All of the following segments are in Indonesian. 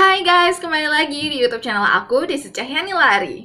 Hai guys, kembali lagi di YouTube channel aku, Desi Cahyani Lari.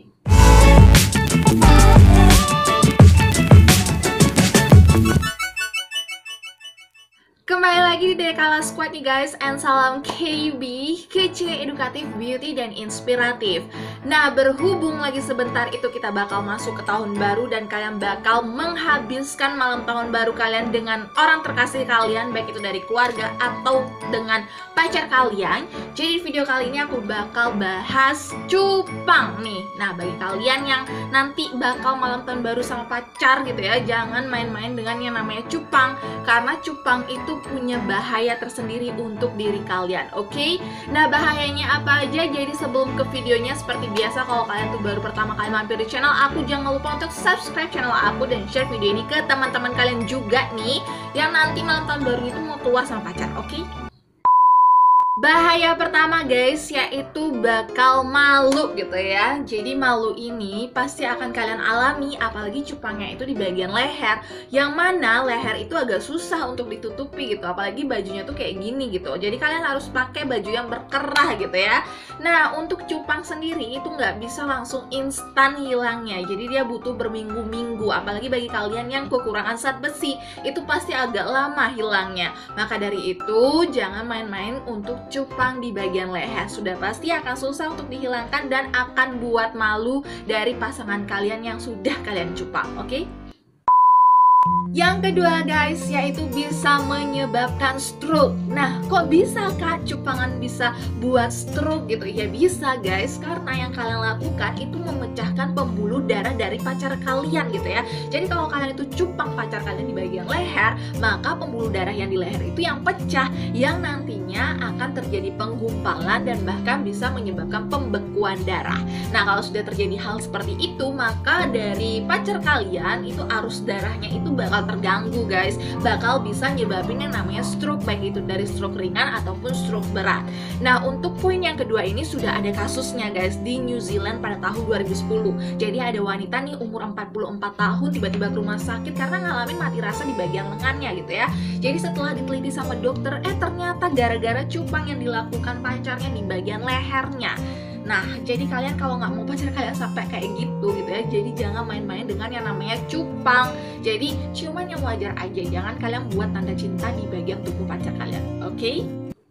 Kembali lagi di Dekala Squad nih guys, and salam KB, kece, edukatif, beauty, dan inspiratif. Nah, berhubung lagi sebentar itu kita bakal masuk ke tahun baru dan kalian bakal menghabiskan malam tahun baru kalian dengan orang terkasih kalian, baik itu dari keluarga atau dengan pacar kalian. Jadi video kali ini aku bakal bahas cupang nih. Nah, bagi kalian yang nanti bakal malam tahun baru sama pacar gitu ya, jangan main-main dengan yang namanya cupang, karena cupang itu punya bahaya tersendiri untuk diri kalian, oke? Nah, bahayanya apa aja? Jadi sebelum ke videonya, seperti biasa kalau kalian tuh baru pertama kali mampir di channel aku, jangan lupa untuk subscribe channel aku dan share video ini ke teman-teman kalian juga nih yang nanti malam tahun baru itu mau keluar sama pacar, oke? Bahaya pertama guys, yaitu bakal malu gitu ya. Jadi malu ini pasti akan kalian alami, apalagi cupangnya itu di bagian leher, yang mana leher itu agak susah untuk ditutupi gitu, apalagi bajunya tuh kayak gini gitu. Jadi kalian harus pakai baju yang berkerah gitu ya. Nah, untuk cupang sendiri itu nggak bisa langsung instan hilangnya, jadi dia butuh berminggu-minggu. Apalagi bagi kalian yang kekurangan zat besi, itu pasti agak lama hilangnya. Maka dari itu jangan main-main untuk cupang di bagian leher, sudah pasti akan susah untuk dihilangkan dan akan buat malu dari pasangan kalian yang sudah kalian cupang, oke? Yang kedua guys, yaitu bisa menyebabkan stroke. Nah, kok bisa kak cupangan bisa buat stroke gitu? Ya bisa guys, karena yang kalian lakukan itu memecahkan pembuluh darah dari pacar kalian gitu ya. Jadi kalau kalian itu cupang pacar kalian di bagian leher, maka pembuluh darah yang di leher itu yang pecah, yang nantinya akan terjadi penggumpalan dan bahkan bisa menyebabkan pembekuan darah. Nah, kalau sudah terjadi hal seperti itu, maka dari pacar kalian itu arus darahnya itu bakal terganggu guys, bakal bisa nyebabin yang namanya stroke, baik itu dari stroke ringan ataupun stroke berat. Nah, untuk poin yang kedua ini sudah ada kasusnya guys di New Zealand pada tahun 2010. Jadi ada wanita nih umur 44 tahun tiba-tiba ke rumah sakit karena ngalamin mati rasa di bagian lengannya gitu ya. Jadi setelah diteliti sama dokter, ternyata gara-gara cupang yang dilakukan pacarnya di bagian lehernya. Nah, jadi kalian kalau nggak mau pacar kalian sampai kayak gitu ya, jadi jangan main-main dengan yang namanya cupang. Jadi ciuman yang wajar aja, jangan kalian buat tanda cinta di bagian tubuh pacar kalian, oke?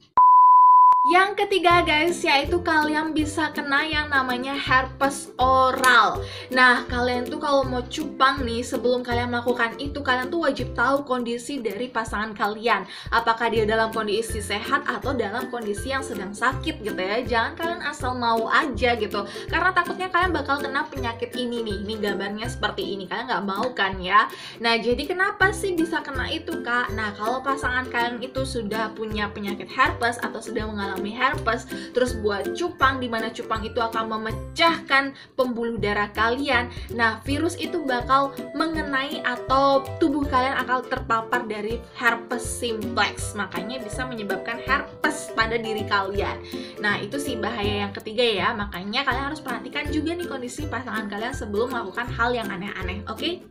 Yang ketiga guys, yaitu kalian bisa kena yang namanya herpes oral. Nah, kalian tuh kalau mau cupang nih, sebelum kalian melakukan itu, kalian tuh wajib tahu kondisi dari pasangan kalian. Apakah dia dalam kondisi sehat atau dalam kondisi yang sedang sakit gitu ya. Jangan kalian asal mau aja gitu, karena takutnya kalian bakal kena penyakit ini nih. Ini gambarnya seperti ini, kalian nggak mau kan ya. Nah, jadi kenapa sih bisa kena itu kak? Nah, kalau pasangan kalian itu sudah punya penyakit herpes atau sedang mengalami herpes, terus buat cupang, dimana cupang itu akan memecahkan pembuluh darah kalian. Nah, virus itu bakal mengenai atau tubuh kalian akan terpapar dari herpes simplex, makanya bisa menyebabkan herpes pada diri kalian. Nah, itu sih bahaya yang ketiga ya, makanya kalian harus perhatikan juga nih kondisi pasangan kalian sebelum melakukan hal yang aneh-aneh, oke?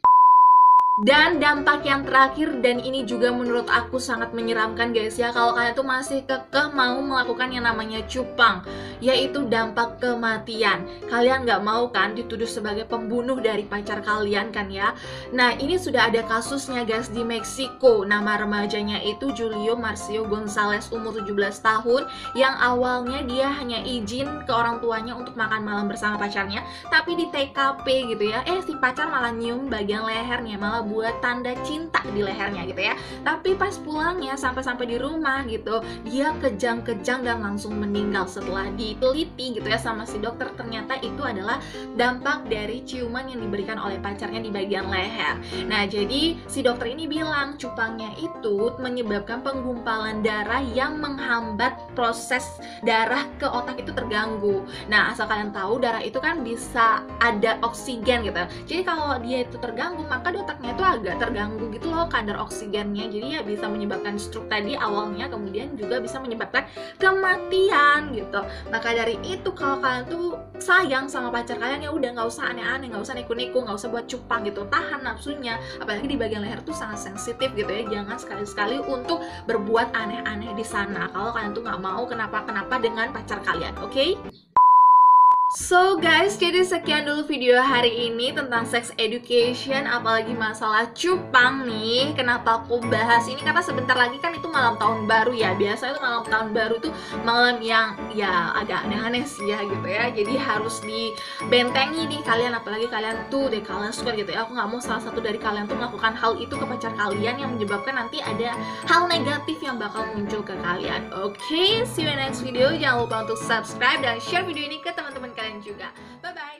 Dan dampak yang terakhir, dan ini juga menurut aku sangat menyeramkan guys ya, kalau kalian tuh masih kekeh mau melakukan yang namanya cupang, yaitu dampak kematian. Kalian nggak mau kan dituduh sebagai pembunuh dari pacar kalian kan ya. Nah, ini sudah ada kasusnya guys di Meksiko. Nama remajanya itu Julio Marcio Gonzalez, umur 17 tahun, yang awalnya dia hanya izin ke orang tuanya untuk makan malam bersama pacarnya, tapi di TKP gitu ya, si pacar malah nyium bagian lehernya, malah buat tanda cinta di lehernya gitu ya. Tapi pas pulangnya, sampai di rumah gitu, dia kejang-kejang dan langsung meninggal. Setelah diteliti gitu ya sama si dokter, ternyata itu adalah dampak dari ciuman yang diberikan oleh pacarnya di bagian leher. Nah, jadi si dokter ini bilang cupangnya itu menyebabkan penggumpalan darah yang menghambat proses darah ke otak itu terganggu. Nah, asal kalian tahu, darah itu kan bisa ada oksigen gitu. Jadi kalau dia itu terganggu, maka di otaknya jantungnya tuh agak terganggu gitu loh kadar oksigennya, jadi ya bisa menyebabkan stroke tadi awalnya, kemudian juga bisa menyebabkan kematian gitu. Maka dari itu kalau kalian tuh sayang sama pacar kalian, ya udah nggak usah aneh-aneh, nggak usah niku-niku, nggak usah buat cupang gitu, tahan nafsunya, apalagi di bagian leher tuh sangat sensitif gitu ya. Jangan sekali-sekali untuk berbuat aneh-aneh di sana kalau kalian tuh nggak mau kenapa-kenapa dengan pacar kalian, oke? So guys, jadi sekian dulu video hari ini tentang sex education, apalagi masalah cupang nih. Kenapa aku bahas ini? Karena sebentar lagi kan itu malam tahun baru ya. Biasanya itu malam tahun baru tuh malam yang ya agak aneh-aneh sih ya gitu ya. Jadi harus dibentengi nih kalian, apalagi kalian tuh deh kalian suka gitu ya. Aku nggak mau salah satu dari kalian tuh melakukan hal itu ke pacar kalian yang menyebabkan nanti ada hal negatif yang bakal muncul ke kalian. Oke, see you in next video. Jangan lupa untuk subscribe dan share video ini ke teman-teman kalian juga. Bye bye.